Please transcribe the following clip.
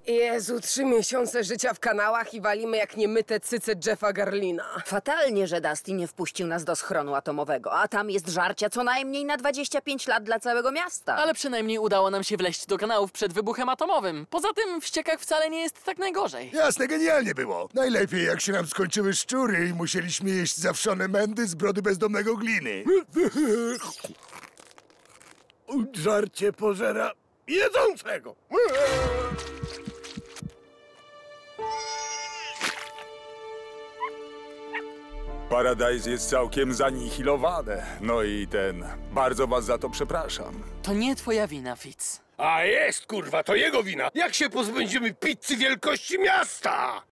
Jezu, 3 miesiące życia w kanałach i walimy jak niemyte cyce Jeffa Garlina. Fatalnie, że Dusty nie wpuścił nas do schronu atomowego, a tam jest żarcia co najmniej na 25 lat dla całego miasta. Ale przynajmniej udało nam się wleźć do kanałów przed wybuchem atomowym. Poza tym w ściekach wcale nie jest tak najgorzej. Jasne, genialnie było. Najlepiej jak się nam skończyły szczury i musieliśmy jeść zawszone mędy z brody bezdomnego gliny. Żarcie pożera jedzącego. Paradise jest całkiem zanihilowane. No i bardzo was za to przepraszam. To nie twoja wina, Fitz. A jest, kurwa, to jego wina. Jak się pozbędziemy pizzy wielkości miasta?